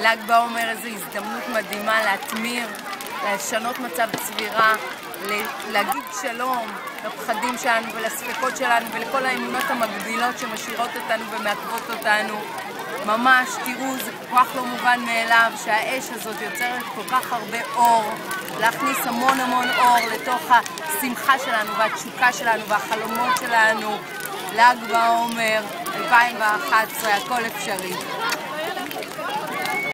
ל"ג בעומר איזו הזדמנות מדהימה להתמיר, לשנות מצב צבירה, להגיד שלום לפחדים שלנו ולספקות שלנו ולכל האמונות המגבילות שמשאירות אותנו ומעכבות אותנו. ממש, תראו, זה כל כך לא מובן מאליו שהאש הזאת יוצרת כל כך הרבה אור, להכניס המון המון אור לתוך השמחה שלנו והתשוקה שלנו והחלומות שלנו. ל"ג בעומר 2011, הכל אפשרי.